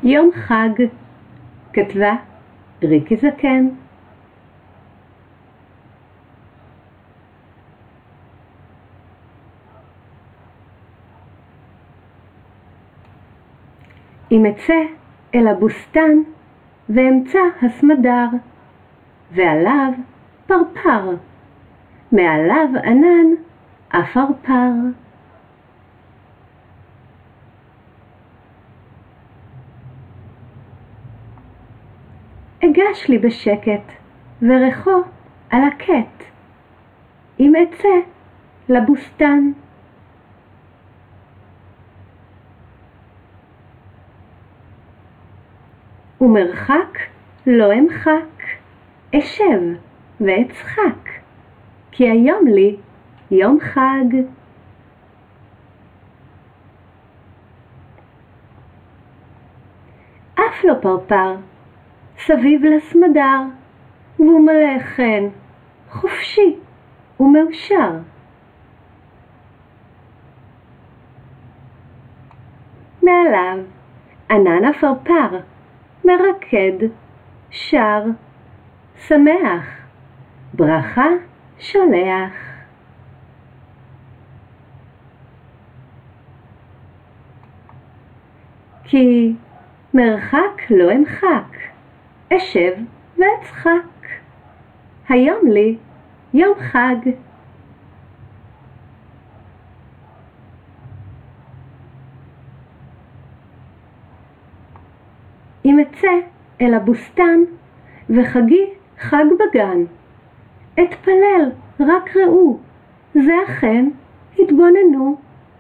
יום חג, כתבה ריקי זקן. אם אצא אל הבוסתן ואמצא הסמדר, ועליו פרפר, מעליו ענן אפרפר. אגש לי בשקט וריחו על הקט, אם אצא לבוסתן. ומרחק לא אמחק, אשב ואצחק, כי היום לי יום חג. אף לא פרפר, סביב לסמדר, והוא מלא חן, חופשי ומאושר. מעליו ענן אפרפר, מרקד, שר, שמח, ברכה שולח. כי מרחק לא אמחק, אשב ואצחק, היום לי יום חג. אם אצא אל הבוסתן וחגי חג בגן, אתפלל רק ראו, זה אכן התבוננו.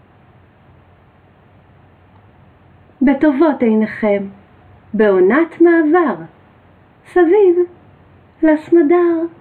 בטובות עיניכם, בעונת מעבר, סביב לסמדר.